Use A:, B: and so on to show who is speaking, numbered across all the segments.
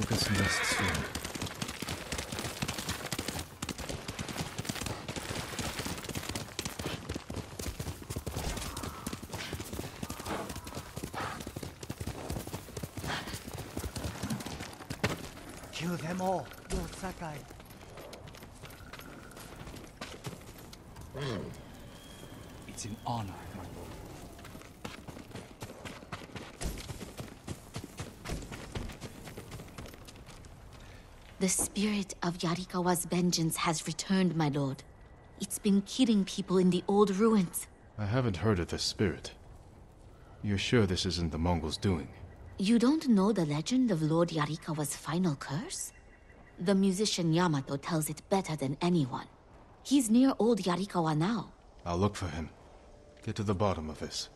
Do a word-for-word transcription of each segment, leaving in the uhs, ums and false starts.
A: focus and rest soon.
B: Kill them all, Lord Sakai.
A: It's an honor, my lord.
C: The spirit of Yarikawa's vengeance has returned, my lord. It's been killing people in the old ruins.
D: I haven't heard of this spirit. You're sure this isn't the Mongols' doing?
C: You don't know the legend of Lord Yarikawa's final curse? The musician Yamato tells it better than anyone. He's near old Yarikawa now.
D: I'll look for him. Get to the bottom of this.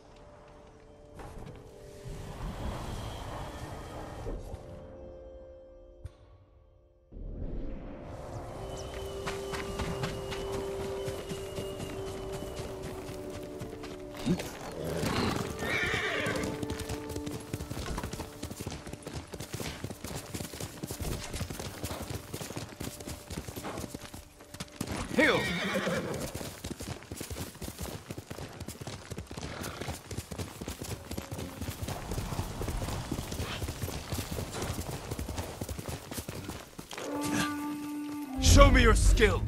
A: Heal! Show me your skill!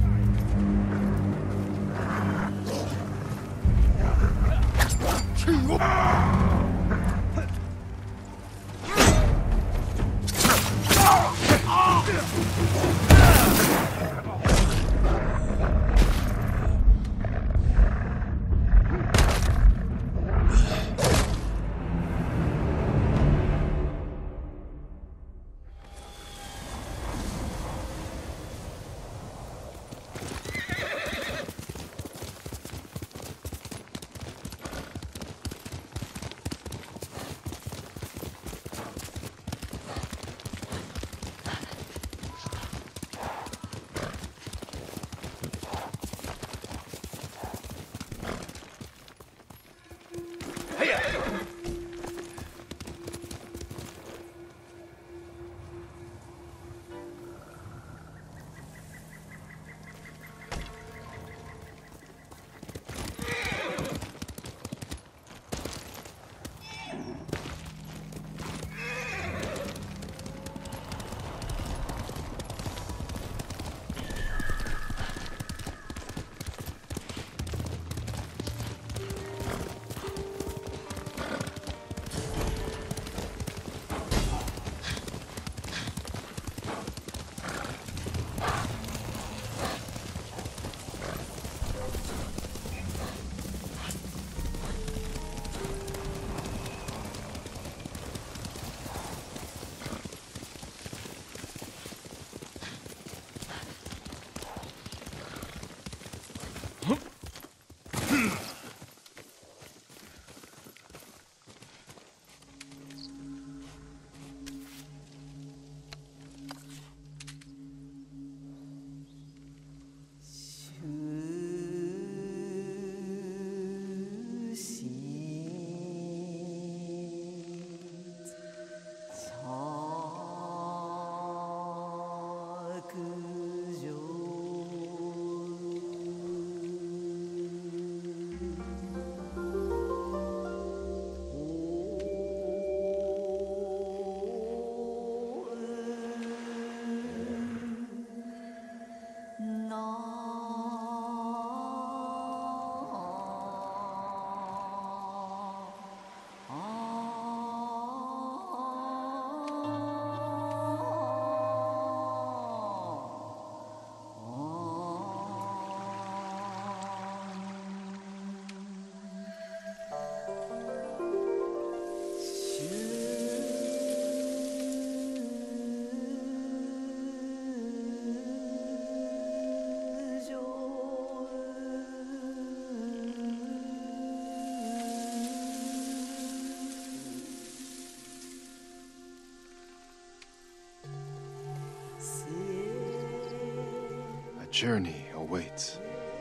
D: Journey awaits.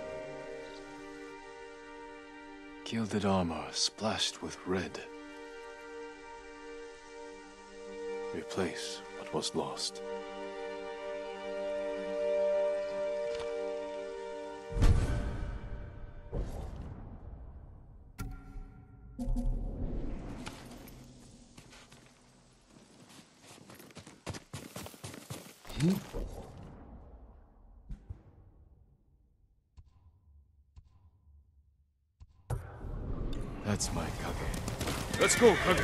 D: Gilded armor splashed with red. Replace what was lost. That's my Kage.
A: Let's go, Kage.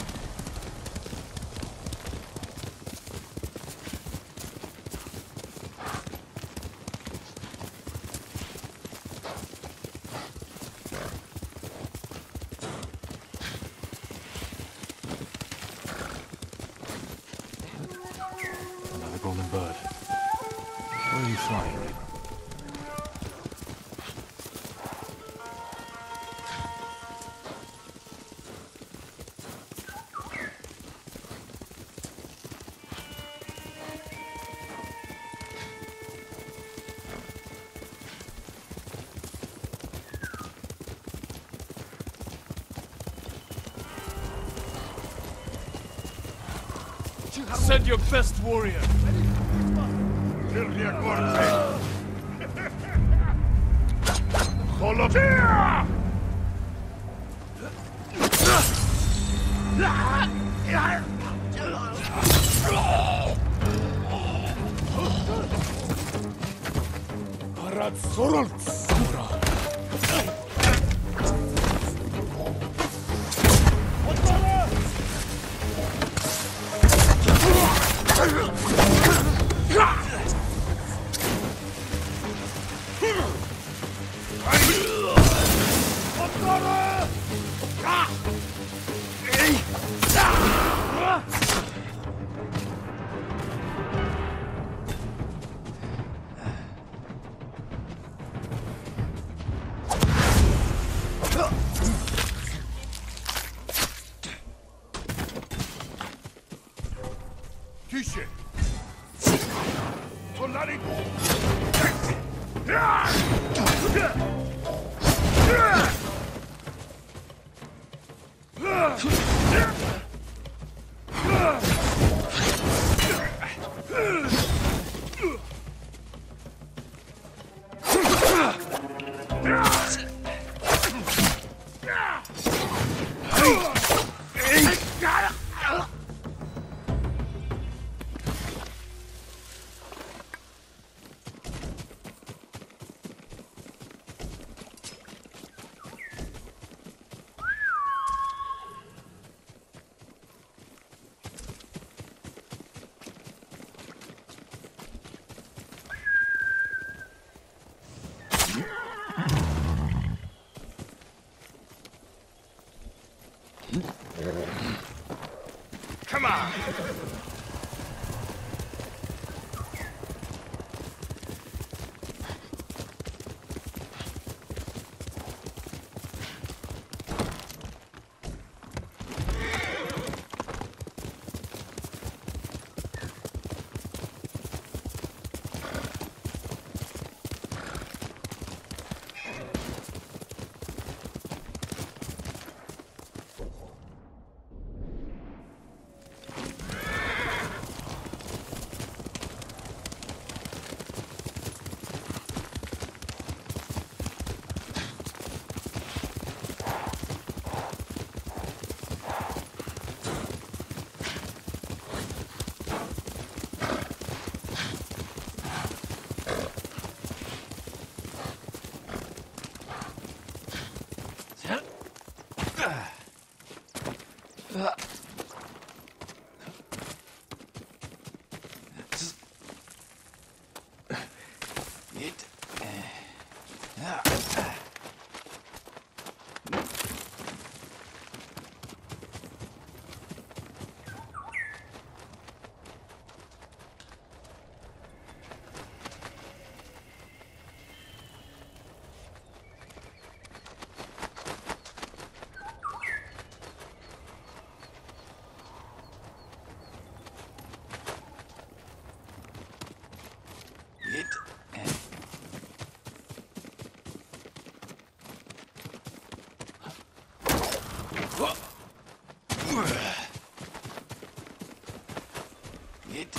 D: Another golden bird. Where are you flying?
A: Send your best warrior. Come on! It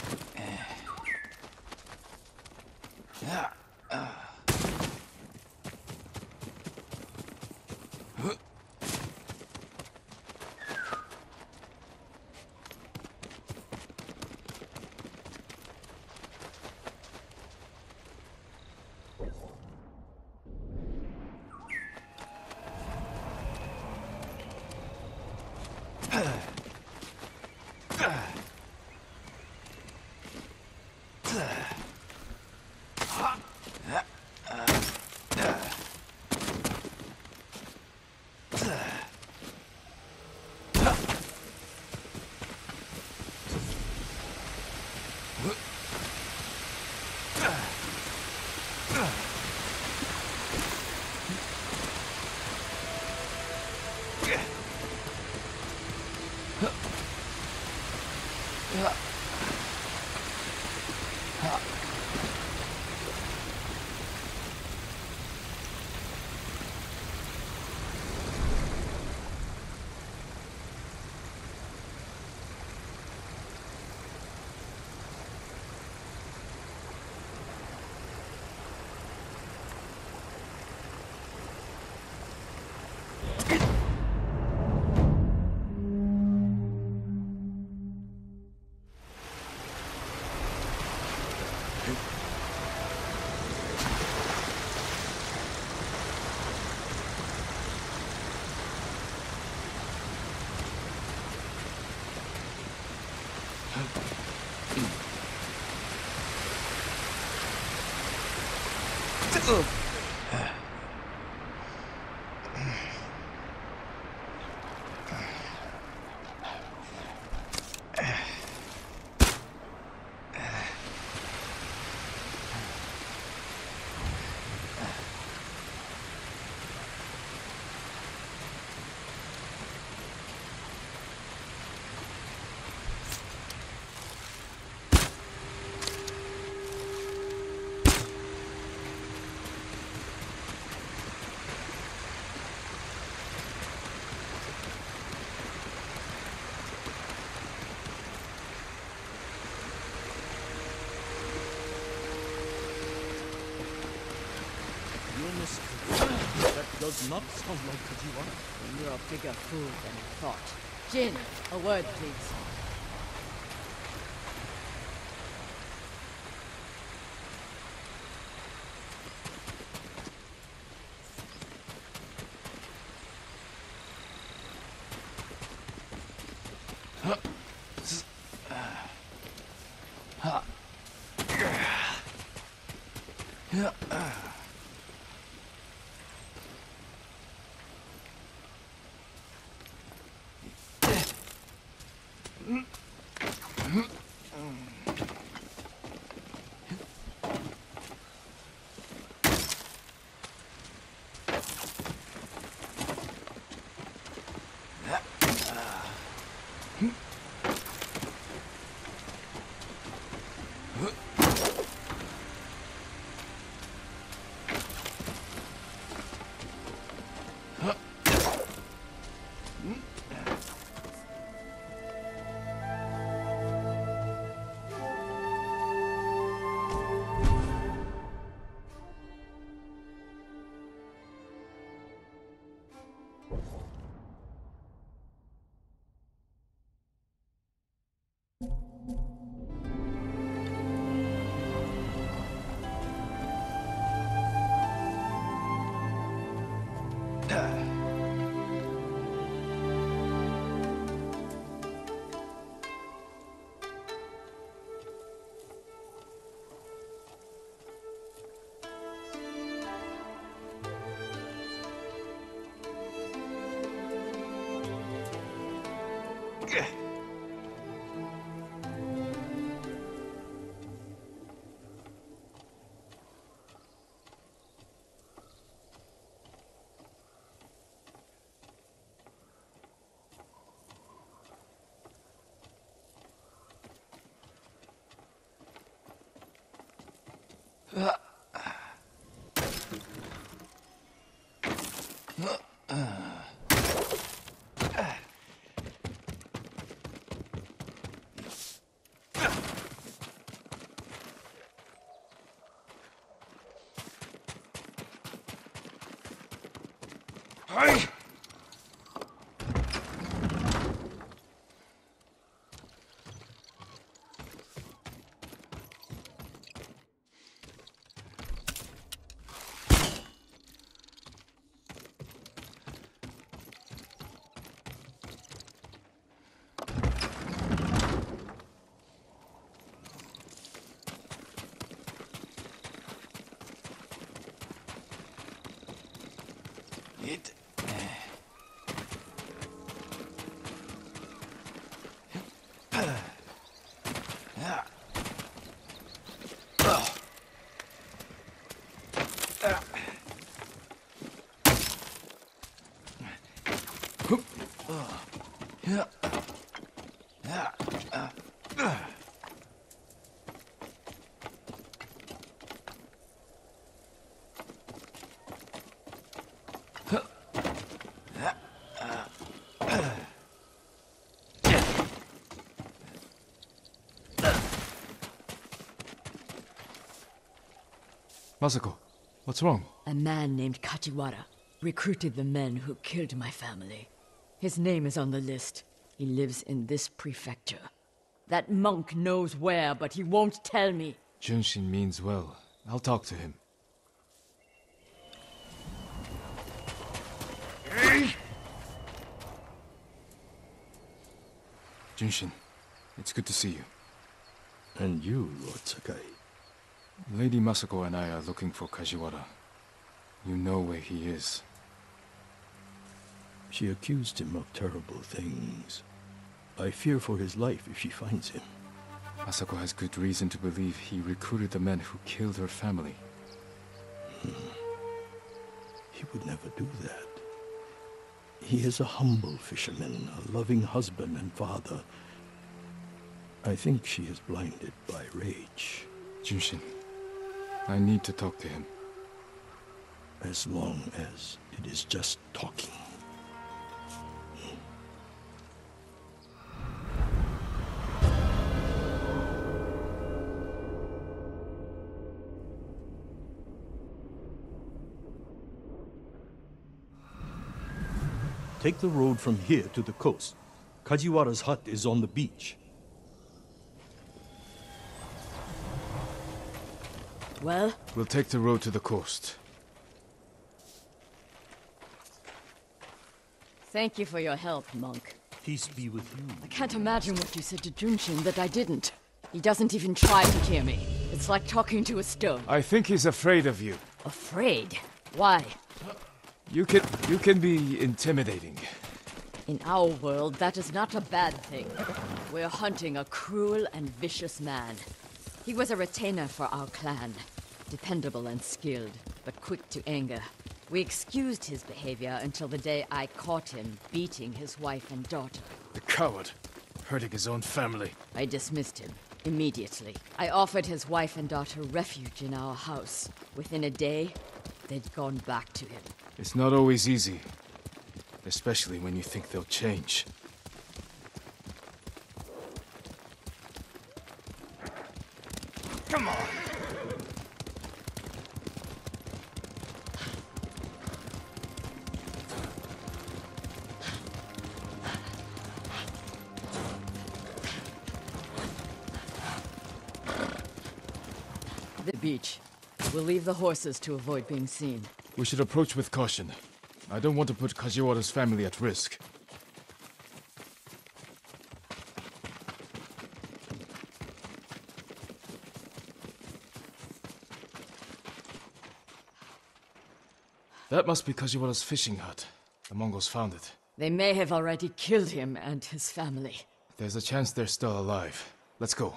E: That does not sound like Kajiwara.
F: You're a bigger fool than I thought. Jin, a word, please.
E: It.
D: Masako, what's wrong?
F: A man named Kajiwara recruited the men who killed my family. His name is on the list. He lives in this prefecture. That monk knows where, but he won't tell me.
D: Junshin means well. I'll talk to him. Junshin, it's good to see you.
E: And you, Lord Sakai?
D: Lady Masako and I are looking for Kajiwara. You know where he is.
E: She accused him of terrible things. I fear for his life if she finds him.
D: Masako has good reason to believe he recruited the men who killed her family.
E: Hmm. He would never do that. He is a humble fisherman, a loving husband and father. I think she is blinded by rage.
D: Junshin, I need to talk to him.
E: As long as it is just talking. Take the road from here to the coast. Kajiwara's hut is on the beach.
F: Well?
D: We'll take the road to the coast.
F: Thank you for your help, monk.
E: Peace be with you.
F: I can't imagine what you said to Junshin that I didn't. He doesn't even try to hear me. It's like talking to a stone.
D: I think he's afraid of you.
F: Afraid? Why?
D: You can... you can be intimidating.
F: In our world, that is not a bad thing. We're hunting a cruel and vicious man. He was a retainer for our clan. Dependable and skilled, but quick to anger. We excused his behavior until the day I caught him beating his wife and daughter.
D: The coward. Hurting his own family.
F: I dismissed him. Immediately. I offered his wife and daughter refuge in our house. Within a day, they'd gone back to him.
D: It's not always easy. Especially when you think they'll change.
A: Come on!
F: The beach. We'll leave the horses to avoid being seen.
D: We should approach with caution. I don't want to put Kajiwara's family at risk. That must be Kajiwara's fishing hut. The Mongols found it.
F: They may have already killed him and his family.
D: There's a chance they're still alive. Let's go.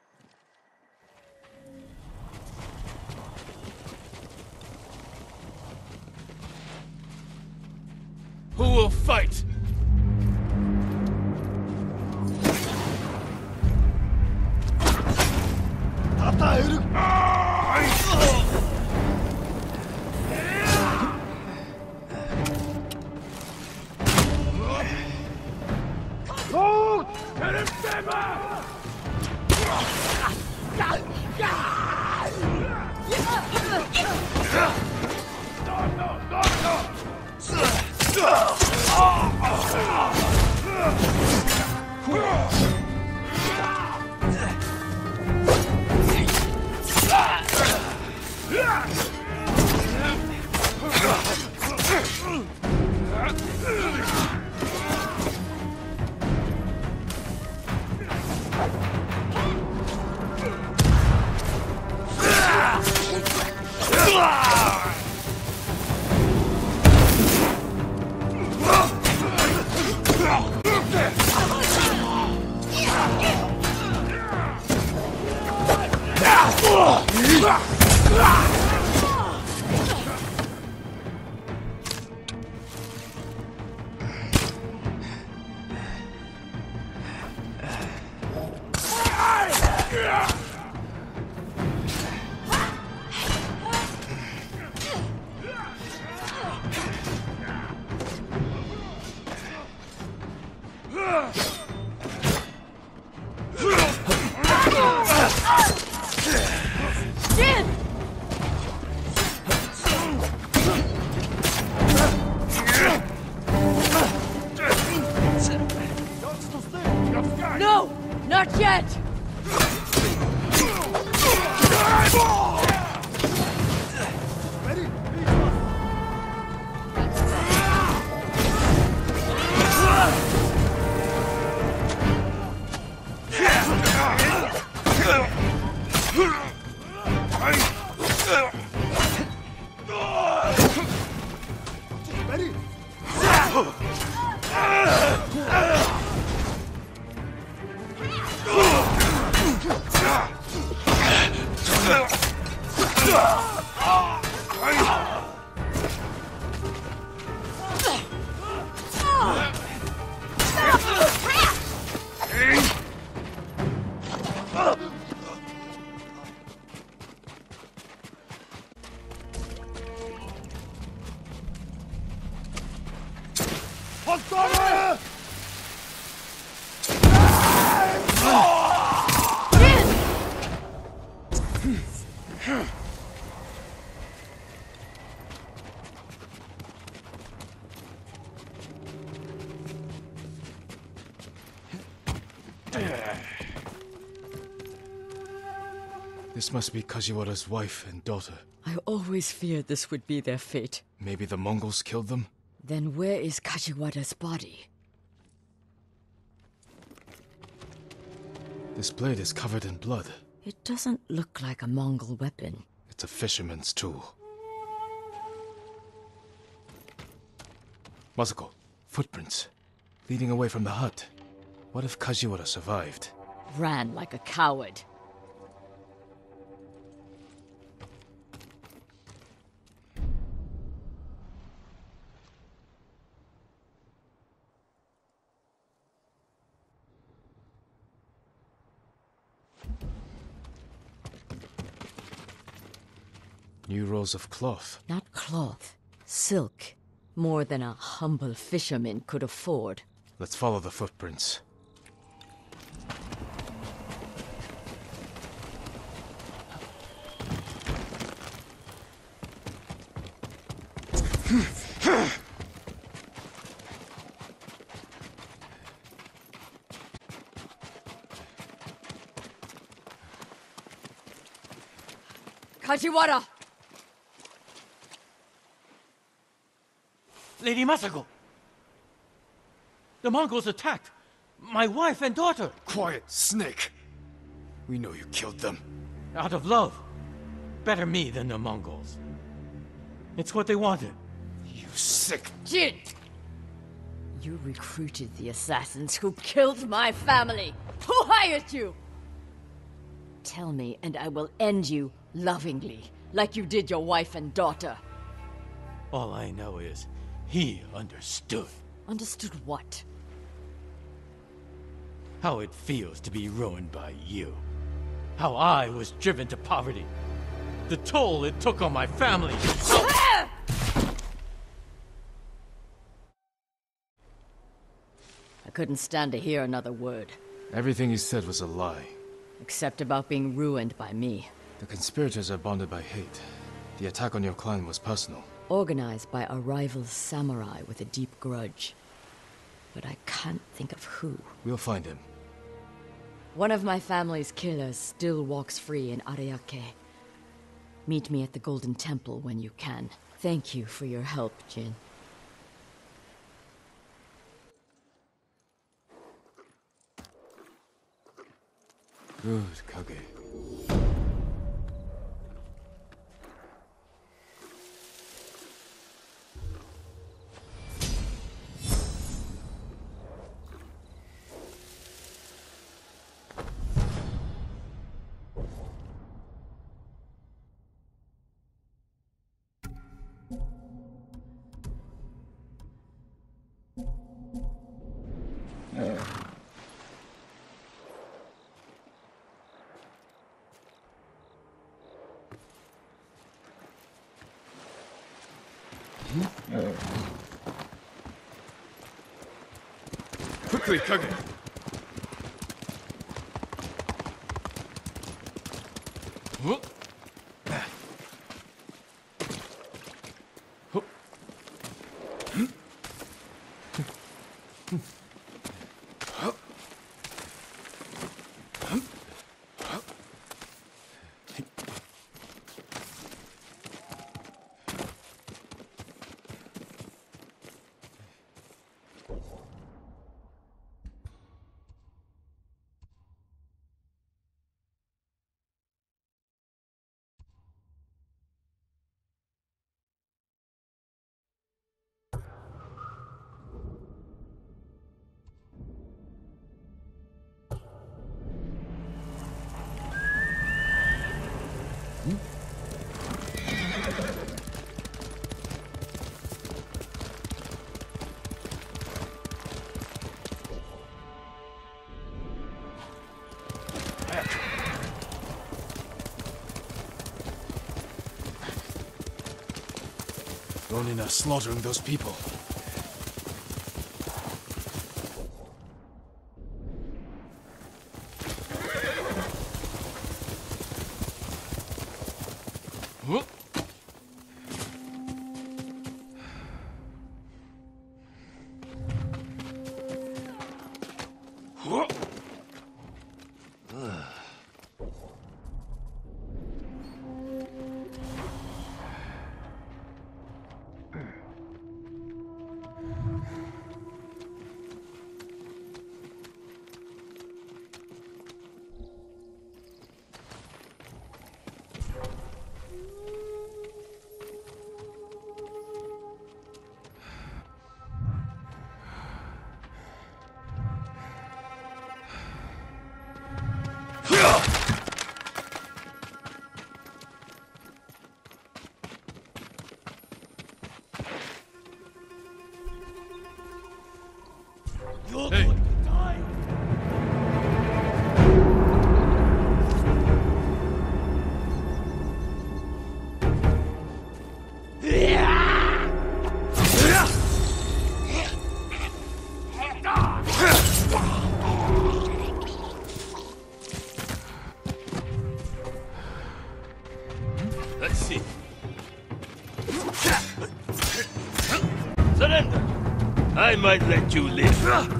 A: Who will fight?
F: No! Not yet!
A: Ready?
D: This must be Kajiwara's wife and daughter.
F: I always feared this would be their fate.
D: Maybe the Mongols killed them?
F: Then where is Kajiwara's body?
D: This blade is covered in blood.
F: It doesn't look like a Mongol weapon.
D: It's a fisherman's tool. Masako, footprints. Leading away from the hut. What if Kajiwara survived?
F: Ran like a coward.
D: New rolls of cloth.
F: Not cloth. Silk. More than a humble fisherman could afford.
D: Let's follow the footprints.
F: Kajiwara!
B: Lady Masako! The Mongols attacked my wife and daughter!
D: Quiet, snake! We know you killed them.
B: Out of love. Better me than the Mongols. It's what they wanted.
D: You sick...
F: Jin! You recruited the assassins who killed my family! Who hired you? Tell me, and I will end you lovingly, like you did your wife and daughter.
B: All I know is, he understood.
F: Understood what?
B: How it feels to be ruined by you. How I was driven to poverty. The toll it took on my family.
F: I couldn't stand to hear another word.
D: Everything you said was a lie.
F: Except about being ruined by me.
D: The conspirators are bonded by hate. The attack on your clan was personal.
F: Organized by a rival samurai with a deep grudge. But I can't think of who.
D: We'll find him.
F: One of my family's killers still walks free in Ariake. Meet me at the Golden Temple when you can. Thank you for your help, Jin.
D: Good, Kage. Quickly, Kage! Whoop. Whoop. Hup. Ronin are slaughtering those people. Whoop. Whoop.
A: Hey. Let's see. Surrender. I might let you live.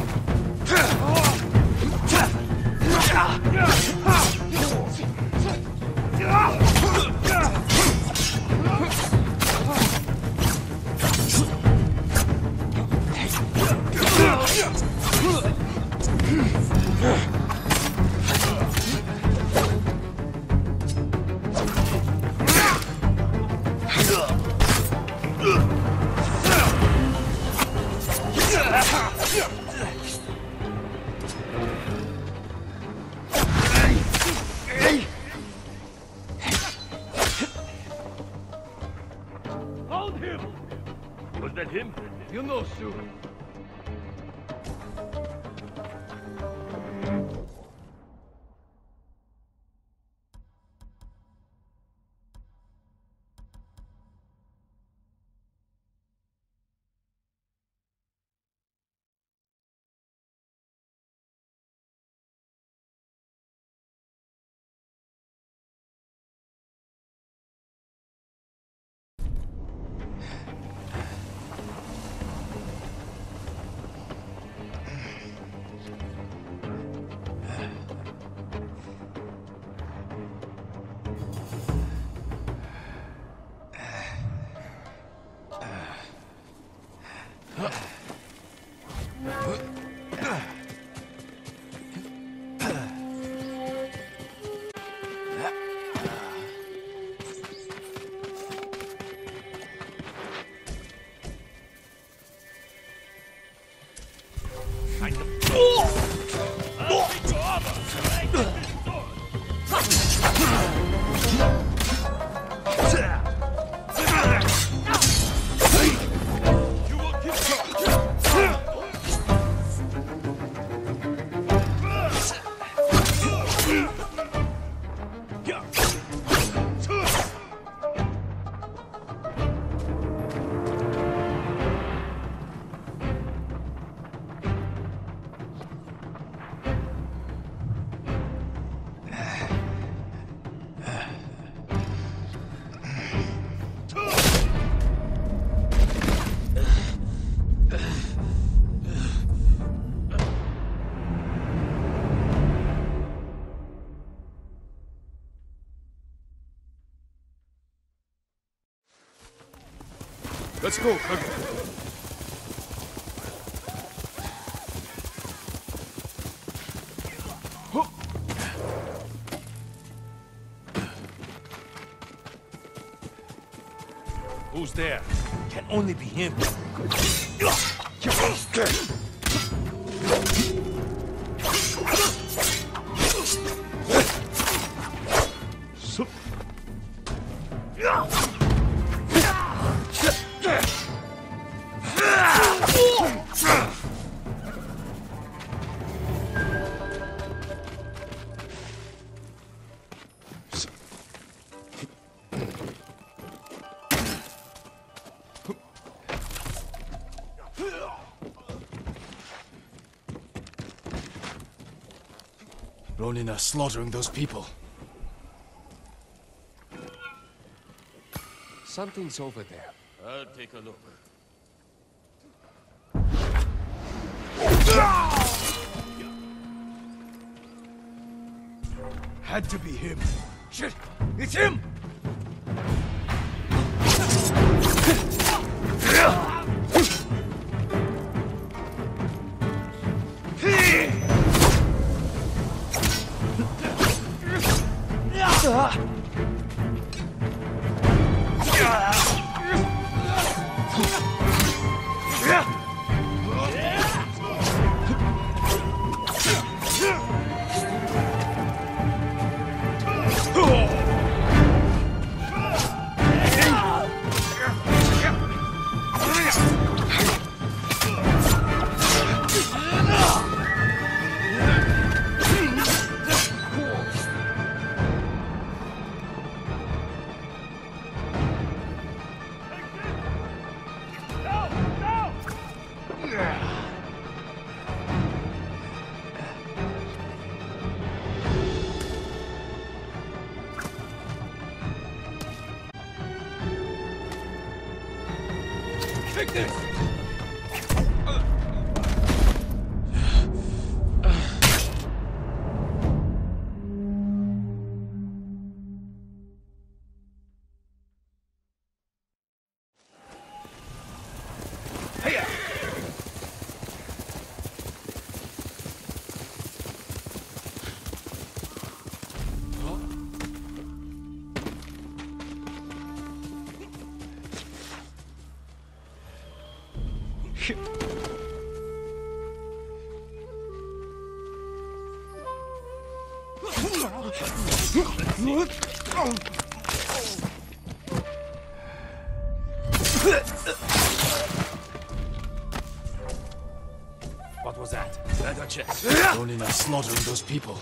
A: Hold him! Was that him? You'll know soon.
D: Let's go, Kage.
A: Who's there? Can only be him.
D: Ronin are slaughtering those people.
G: Something's over there.
A: I'll take a look.
B: Had to be him. Shit! It's him! Take this!
A: What was that? Leather chest.
D: Ronin are slaughtering those people.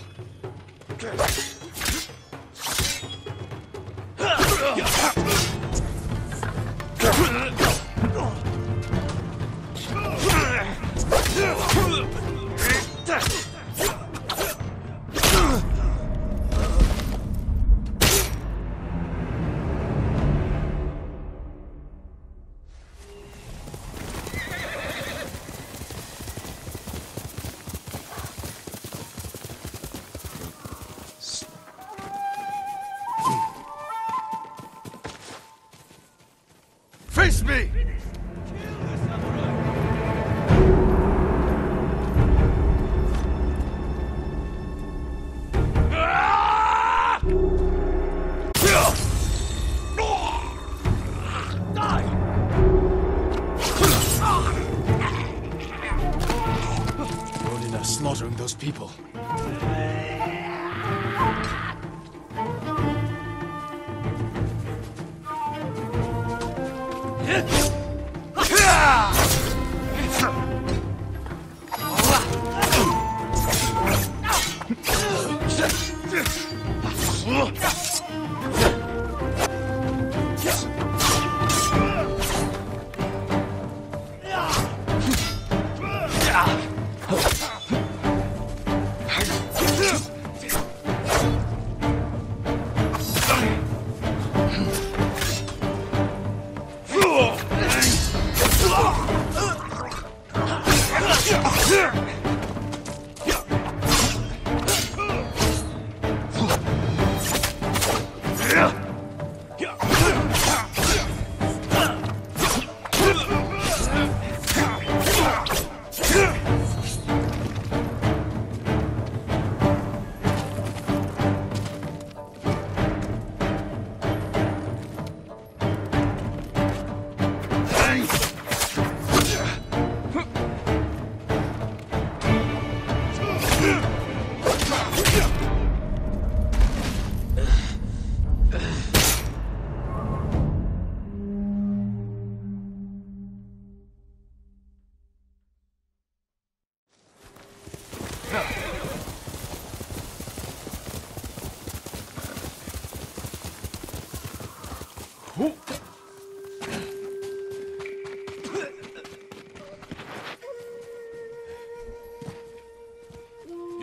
B: Face me!
D: Ronin are slaughtering those people.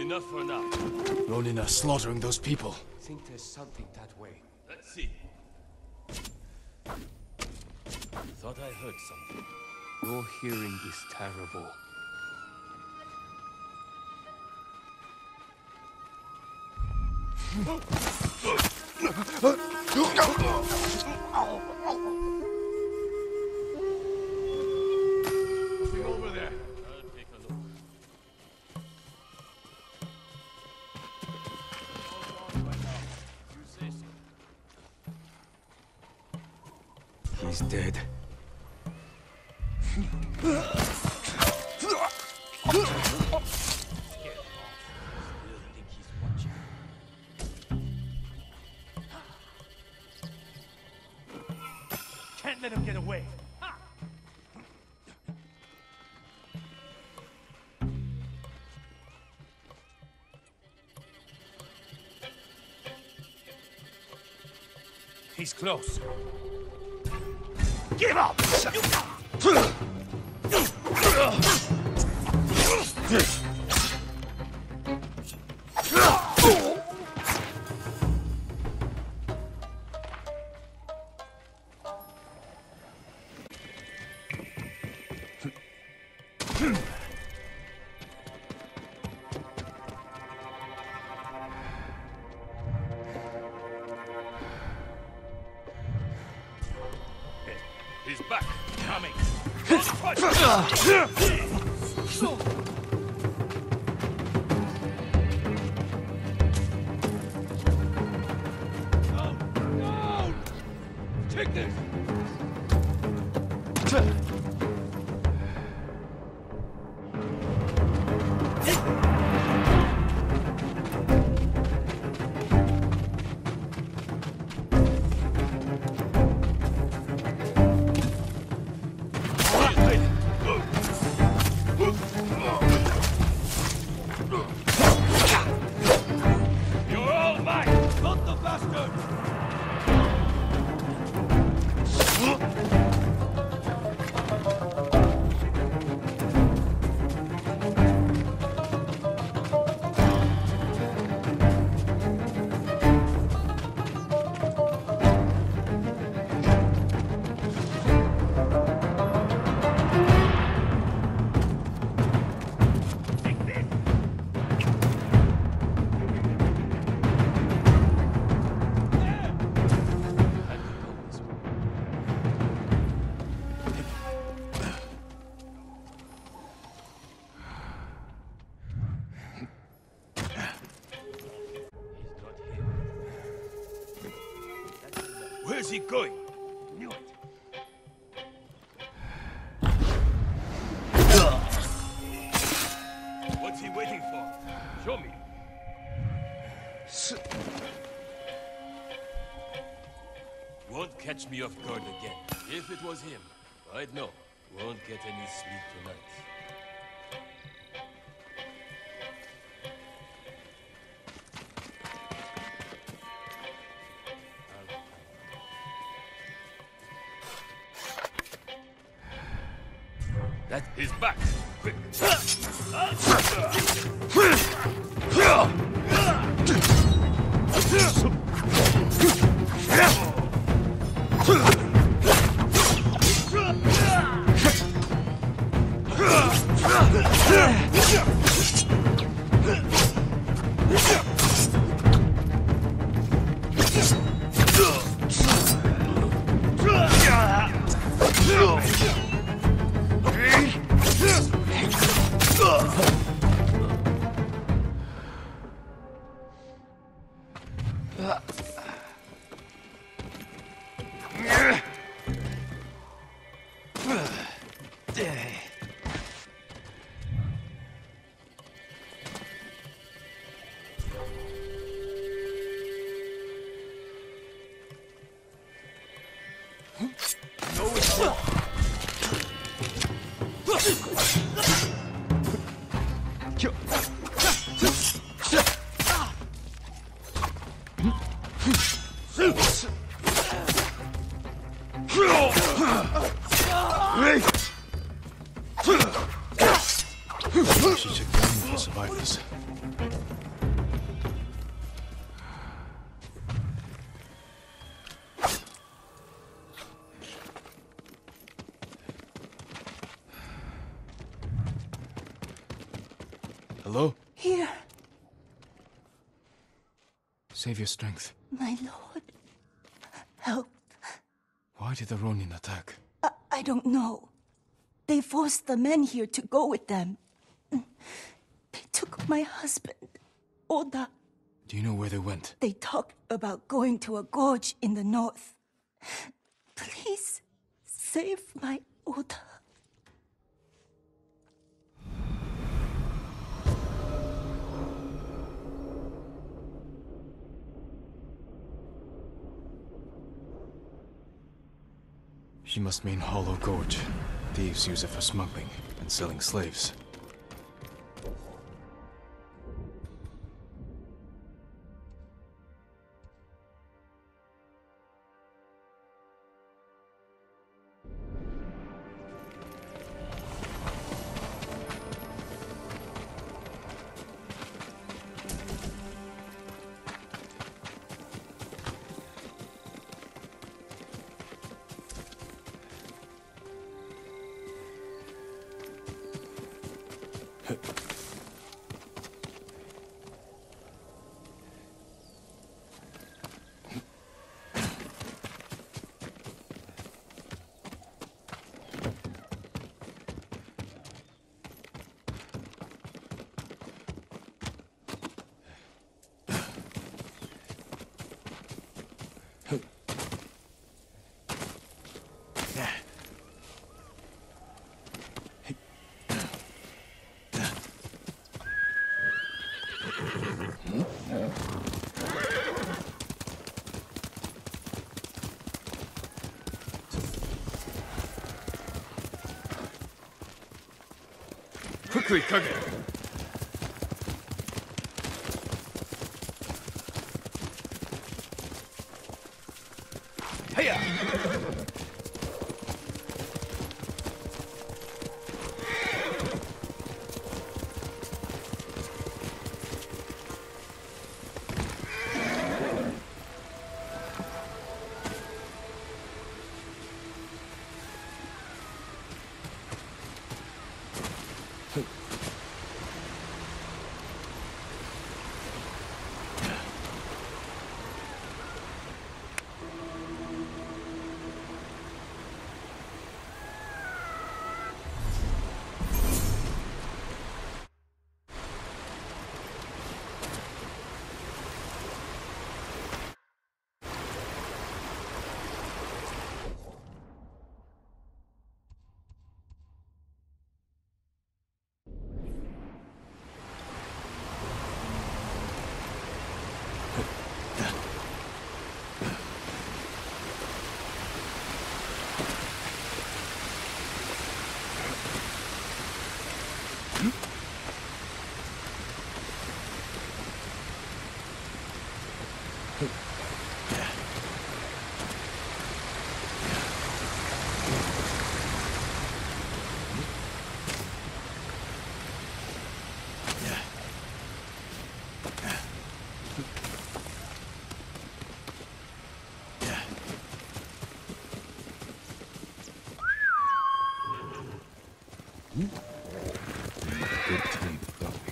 A: Enough for now.
D: Ronin are slaughtering those people.
G: Think there's something that way.
A: Let's see. Thought I heard something.
G: Your hearing is terrible.
A: Nothing over there. I'll take a look. You say so.
D: He's dead.
A: Can't let him get away. He's close. Give up! He's back. Coming. No! No! Take this! You're all mine! Not the bastard! Where's he going? Knew it. What's he waiting for? Show me. Won't catch me off guard again. If it was him, I'd know. Won't get any sleep tonight. That is back. Quick.
D: She took time to survive this. Hello?
H: Here,
D: Save your strength.
H: my lord. Help.
D: Why did the Ronin attack?
H: I, I don't know. They forced the men here to go with them. They took my husband, Oda.
D: Do you know where they went?
H: They talked about going to a gorge in the north. Please, save my Oda.
D: She must mean Hollow Gorge. Thieves use it for smuggling and selling slaves.
B: Quickly, Kage! Hiya!
D: Good team, don't we?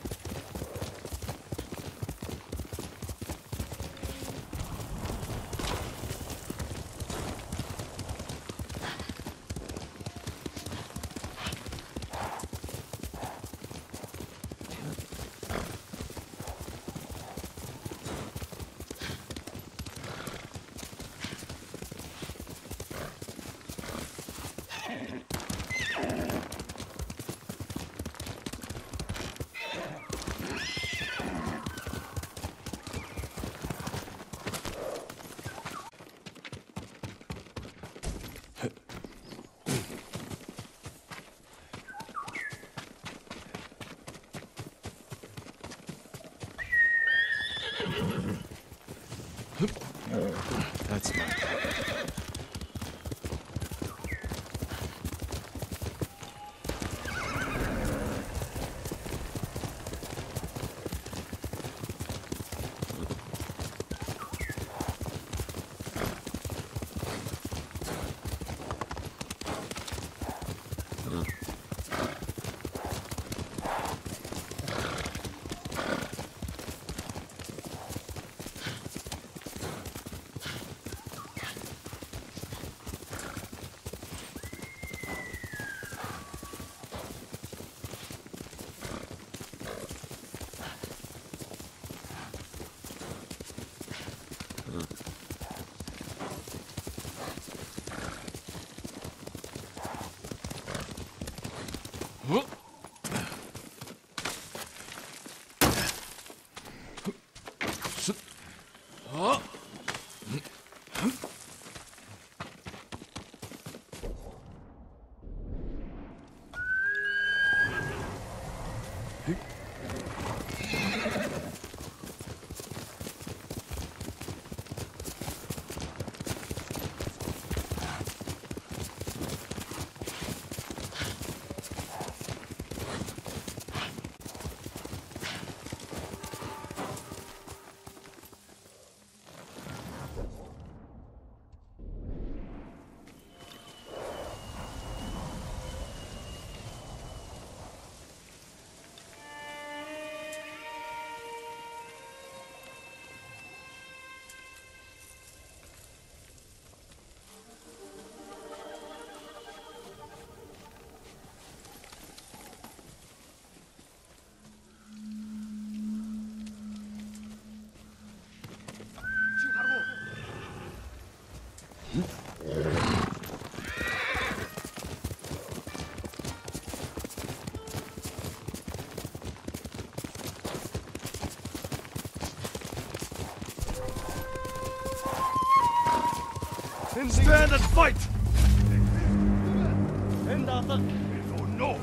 D: That's my bad.
I: Stand and fight! Oh no!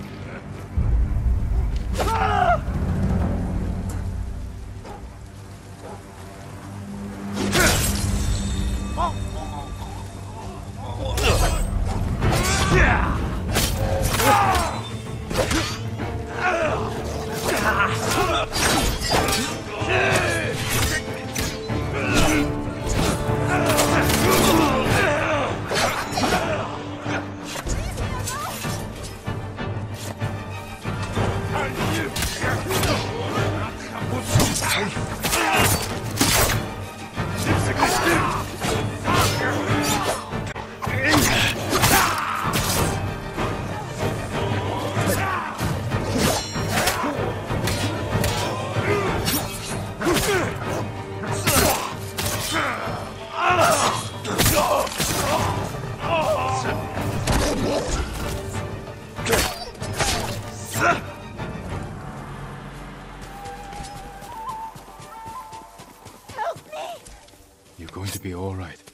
D: You're going to be all right.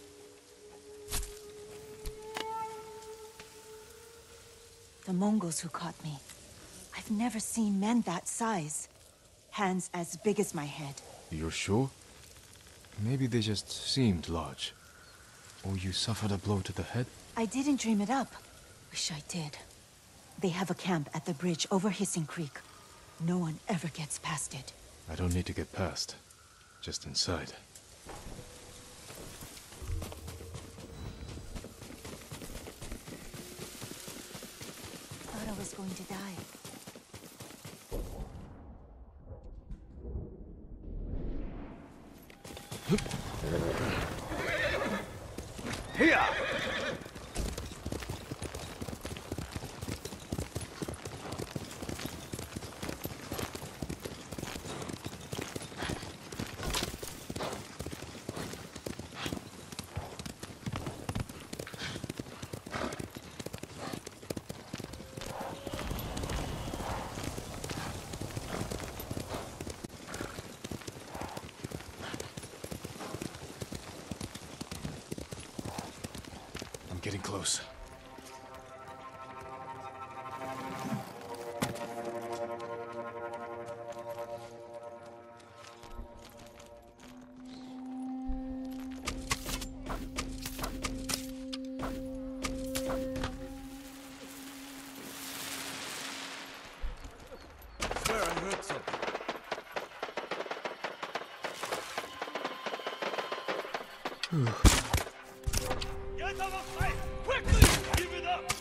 H: The Mongols who caught me. I've never seen men that size. Hands as big as my head.
D: You're sure? Maybe they just seemed large. Or you suffered a blow to the head?
H: I didn't dream it up. Wish I did. They have a camp at the bridge over Hissing Creek. No one ever gets past it.
D: I don't need to get past. Just inside.
H: Thought I was going to die.
I: Here!
D: I'm getting close.
A: I swear I heard something. Get out of sight! Quickly! Give it up!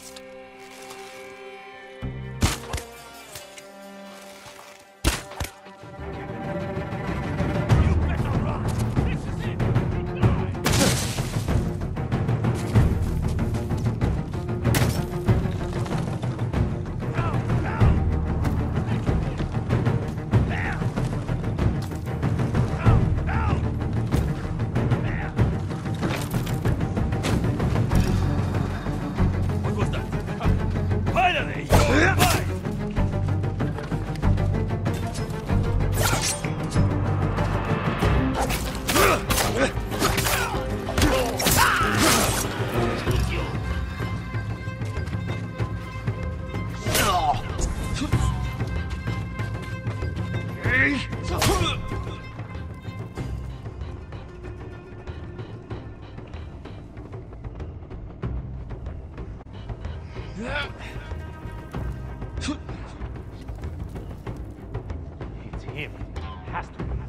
A: You better run! This is it! Down, down! There! Down, down! There! What was that? Finally, you're mine! It's him. Has to be.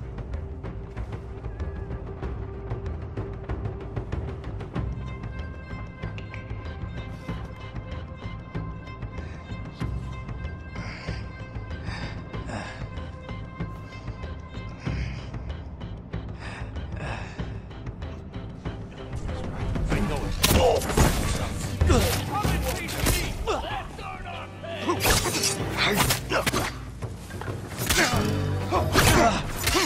A: I know it. Come and face me! Let's turn on me!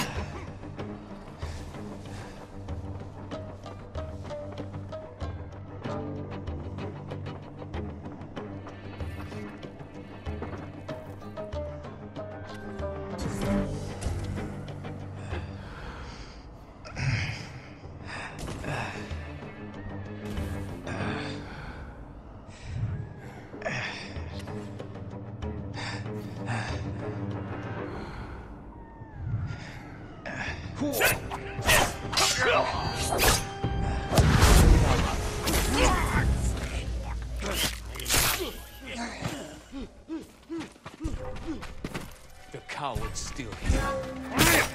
G: The coward's still here.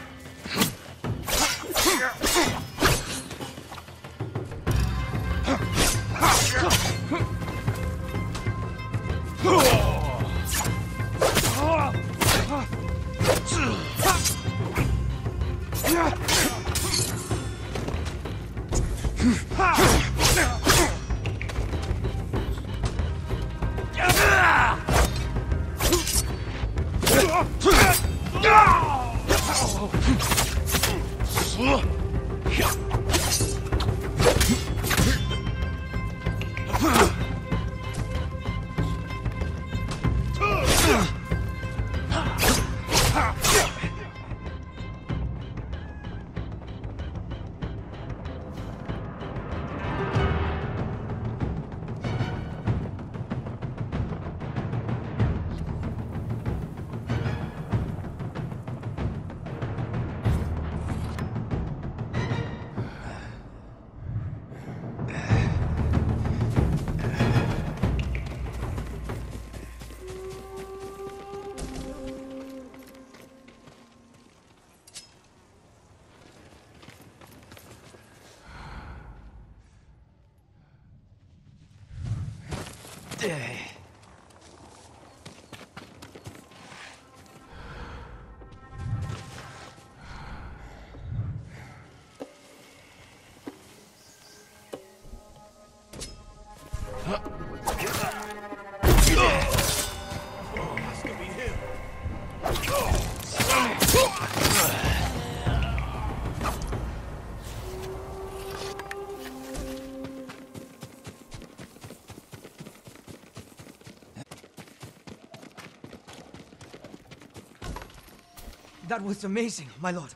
J: That was amazing, my lord.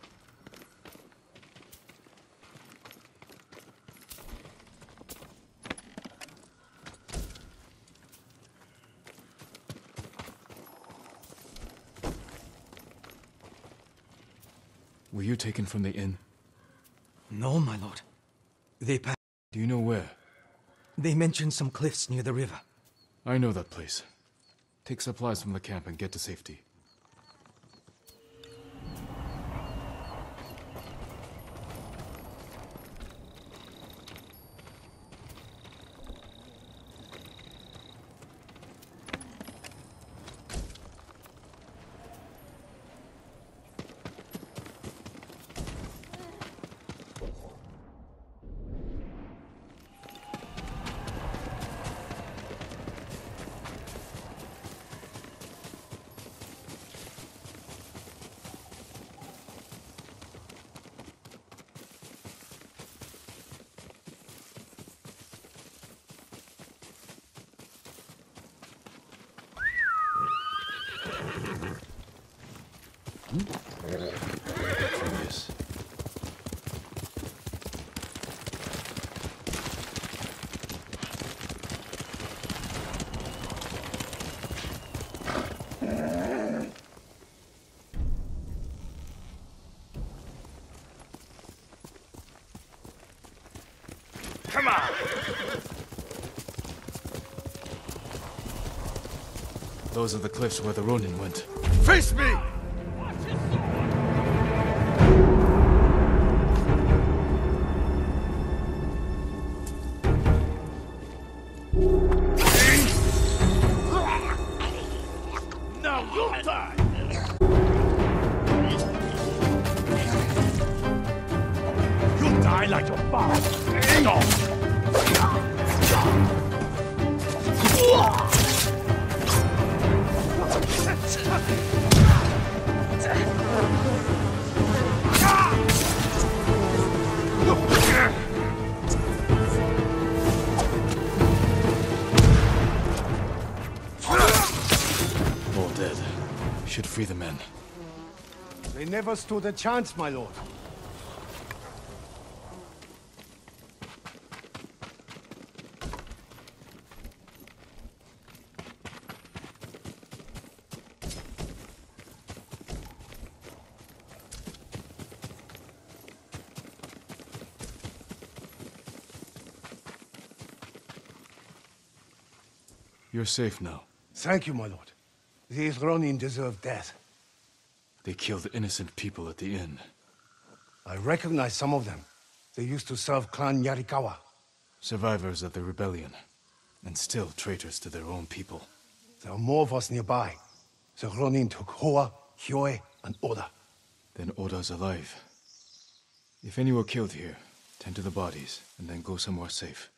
D: Were you taken from the inn?
J: No, my lord. They passed.
D: Do you know where?
J: They mentioned some cliffs near the river.
D: I know that place. Take supplies from the camp and get to safety. Curious.
I: Come on!
D: Those are the cliffs where the Ronin went.
I: Face me!
A: Now you die!
I: You die like your father!
D: All dead. Should free the men.
I: They never stood a chance, my lord.
D: You're safe now.
I: Thank you, my lord. These Ronin deserve death.
D: They killed innocent people at the inn.
I: I recognize some of them. They used to serve Clan Yarikawa.
D: Survivors of the rebellion, and still traitors to their own people.
I: There are more of us nearby. The Ronin took Hoa, Hyoe, and Oda.
D: Then Oda's alive. If any were killed here, tend to the bodies, and then go somewhere safe.